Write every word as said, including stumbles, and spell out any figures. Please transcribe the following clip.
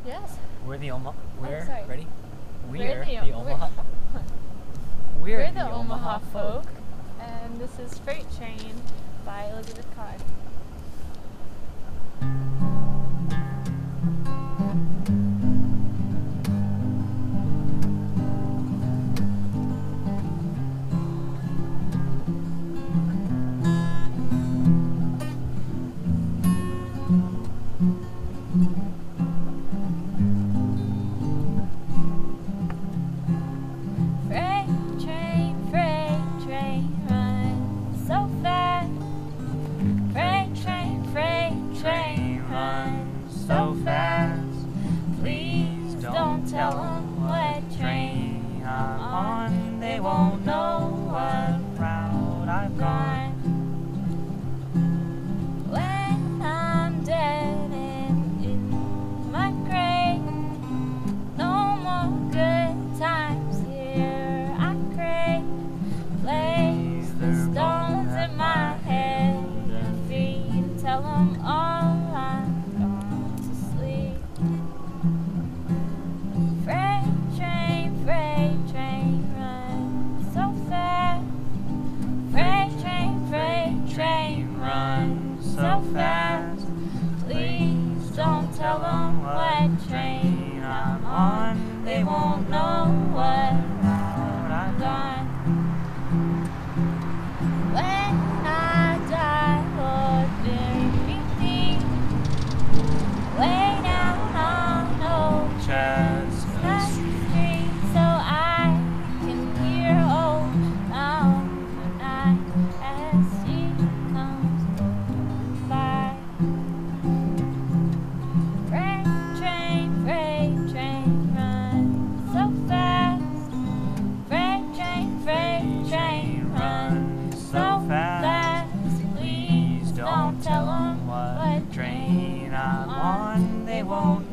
Yes. We're the Omaha. We're oh, sorry. ready. We're, we're the, the Omaha. We're, we're we're the, the Omaha folk. and this is Freight Train by Elizabeth Cotten. So fast, please don't tell them what train I'm on. They won't know what route I've gone. When I'm dead and in my grave, no more good times here I crave. Place the stones in my head and feet, tell them all I'm so fast. Please don't tell them what train I'm on. They won't know what route I've gone. When I die, Lord, bury me deep, way down on Old Chestnut Street, so I can hear old Mountain Night as she comes. Tell them what train I'm on, they won't